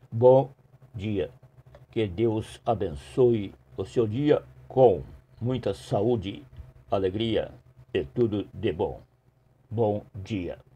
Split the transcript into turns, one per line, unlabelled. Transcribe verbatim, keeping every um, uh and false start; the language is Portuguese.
Bom dia. Que Deus abençoe o seu dia com muita saúde, alegria e tudo de bom. Bom dia.